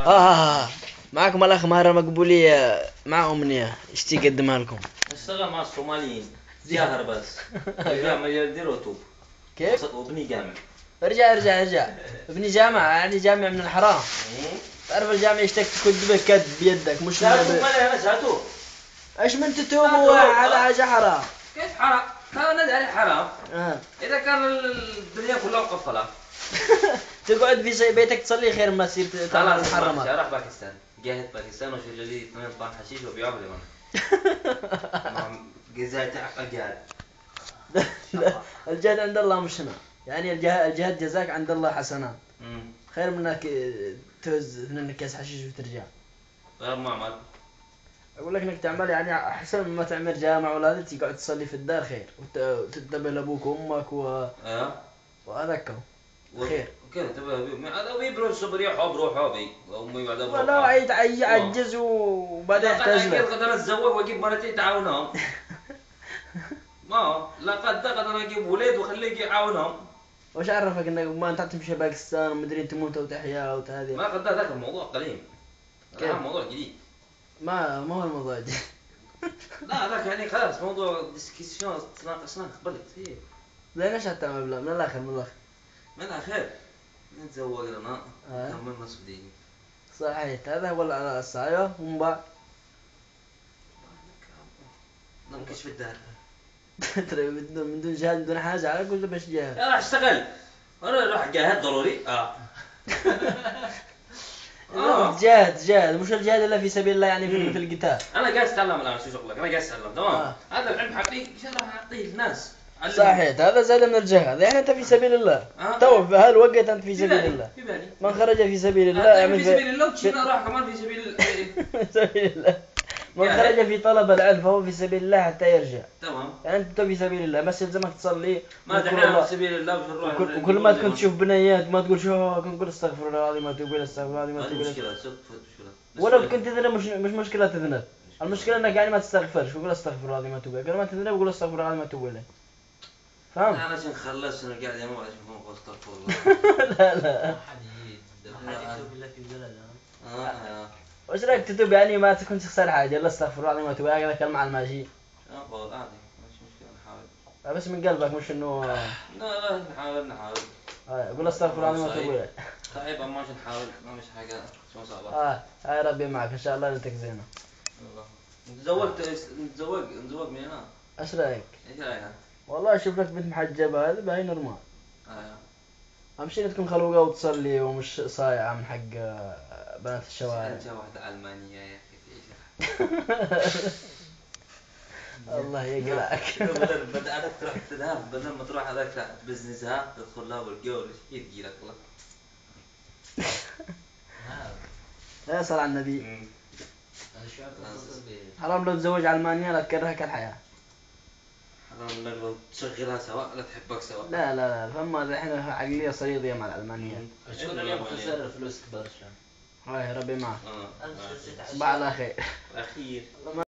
معكم الأخ مهرة مقبولية مع أمنية ايش تقدمها لكم؟ اشتغل مع الصوماليين جاهر بس يبيع ملياردير وتوب كيف؟ وابني جامع ارجع ابني جامع يعني جامع من الحرام. تعرف الجامع يشتك تكد كد بيدك مش ساتو ايش من تتوب هذا حاجة حرام. كيف حرام؟ هذا ندري حرام. إذا كان الدنيا كلها مقفلة تقعد في بيتك تصلي خير ما تصير تعمل محرمات. راح باكستان جاهد باكستان وشو جديد 2 طن حشيش وبيعوا لي وانا جزاء أجاد. الجهاد عند الله مش هنا يعني الجهاد جزاك عند الله حسنات خير من انك تهز 2 كاس حشيش وترجع. غير معمل اقول لك انك تعمل يعني احسن مما تعمل جامع ولا تقعد تصلي في الدار خير وتنتبه لابوك وامك وهذاك خير. كيف تبغى هذا بيبرد صبري حب روح حبي امي بعد لا يعجز وبعدين يحتاج لك. قدر اتزوج واجيب مرتين تعاونهم ما لا قدر انا اجيب ولاد واخليه يعاونهم. وش عرفك انك ما انت تمشي باكستان ومدري تموت وتحيا وهذه؟ ما قدر ذاك الموضوع قديم. كيف موضوع جديد؟ ما هو الموضوع جديد. لا ذاك يعني خلاص موضوع ديسكسيون تناقشنا قبلت هي زين ايش هتعمل بلا من الاخر من الاخر نتزوج لنا نكمل نصف ديني. صحيح هذا هو الأساس. ايوه ومن بعد نمكش في الدار ترى من دون جهاد بدون حاجه على كل باش جهاد. راح اشتغل انا راح جاهد ضروري جهاد مش الجهاد الا في سبيل الله يعني في القتال. انا جالس اتعلم الان شو شغلك انا جالس اتعلم تمام. هذا العلم حقيقي راح اعطيه الناس. صحيح هذا زاد من الجهاد يعني انت في سبيل الله. تو في هالوقت انت في سبيل الله. من خرج في سبيل الله يعني في سبيل الله وتشينا راح كمان في سبيل سبيل الله. من خرج في طلب العلم فهو في سبيل الله حتى يرجع. تمام يعني انت في سبيل الله بس يلزمك تصلي ما دحين في سبيل الله بنروح وكل ما تكون تشوف بنيات ما تقول شو كنقول استغفر الله العظيم ما تقول استغفر الله العظيم ما تقول مشكلة ولو كنت تذنب مش مشكلة تذنب. المشكلة انك يعني ما تستغفرش وقول استغفر الله العظيم ما تقول قبل ما تذنب وقول استغفر الله العظيم ما تقول له. فاهم؟ انا عشان خلصت انا قاعد يا مو عشان هو استغفر الله. لا حديد بالله في البلد وش رايك تتوب يعني ما تكون تخسر حاجة لا استغفر الله العظيم ما تقول هذا كلمة على الماشي. والله عادي مش مشكلة نحاول. بس من قلبك مش انه لا نحاول قول استغفر الله العظيم ما تقول. طيب اما عشان نحاول ما مش حاجة شو صعبة. هاي ربي معك ان شاء الله ليلتك زينة. نتزوج من هنا. ايش رايك؟ ايش رايك؟ والله اشوف لك بنت محجبة هذا باين نورمال. اهم شيء تكون خلوقة وتصلي ومش صايعة من حق بنات الشوارع. انت واحدة ألمانية يا اخي الله يقلعك. بدأت تروح تذهب بدل ما تروح هذاك بزنسها تدخل لها بالجول يجي لك الله. لا صل على النبي. حرام لو تزوج علمانية لا تكرهك الحياة. حرام لو تشغلها سوا لا تحبك سوا. لا فما الحين عقلية صيدية مع الألمانية. شكرا لك خسر فلوس كبار شان. هاي ربي معك. صباح على خير. أخير.